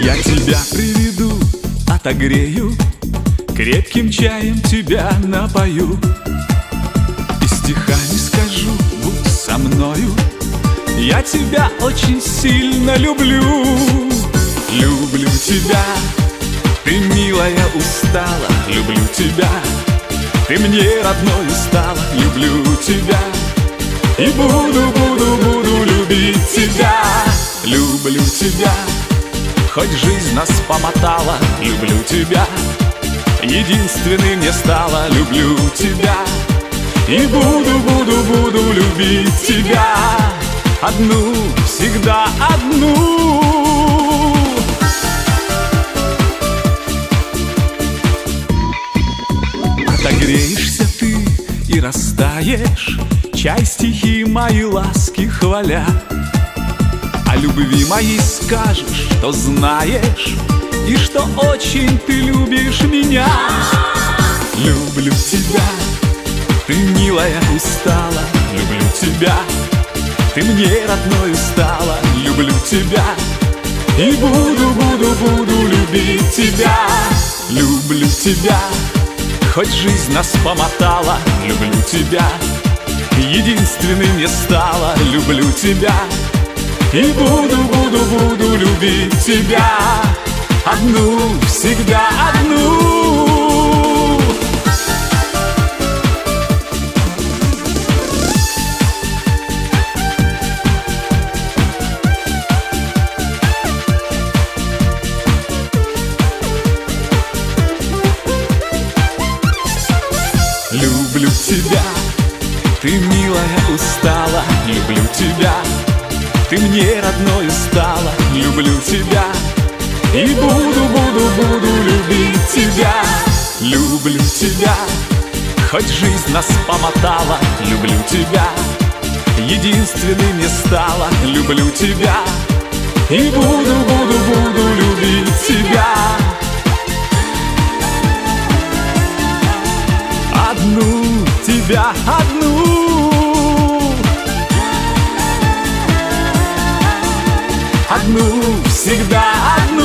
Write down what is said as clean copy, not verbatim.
Я тебя приведу, отогрею, крепким чаем тебя напою, и стихами скажу: будь со мною, я тебя очень сильно люблю. Люблю тебя, ты, милая, устала. Люблю тебя, ты мне родною стала. Люблю тебя и буду любить тебя. Люблю тебя, хоть жизнь нас помотала. Люблю тебя, единственной мне стала. Люблю тебя и буду любить тебя. Одну, всегда одну. Отогреешься ты и растаешь, чай, стихи мои, ласки хваля. О любви моей скажешь, что знаешь, и что очень ты любишь меня. Люблю тебя, ты, милая, устала. Люблю тебя, ты мне родною стала. Люблю тебя и буду любить тебя. Люблю тебя, хоть жизнь нас помотала. Люблю тебя, единственной мне стала. Люблю тебя и буду любить тебя. Одну, всегда одну. Люблю тебя, ты, милая, устала. Люблю тебя, ты мне родною стала. Люблю тебя и буду любить тебя. Люблю тебя, хоть жизнь нас помотала. Люблю тебя, единственной мне стала. Люблю тебя и буду любить тебя. Одну, тебя одну. Одну, всегда одну.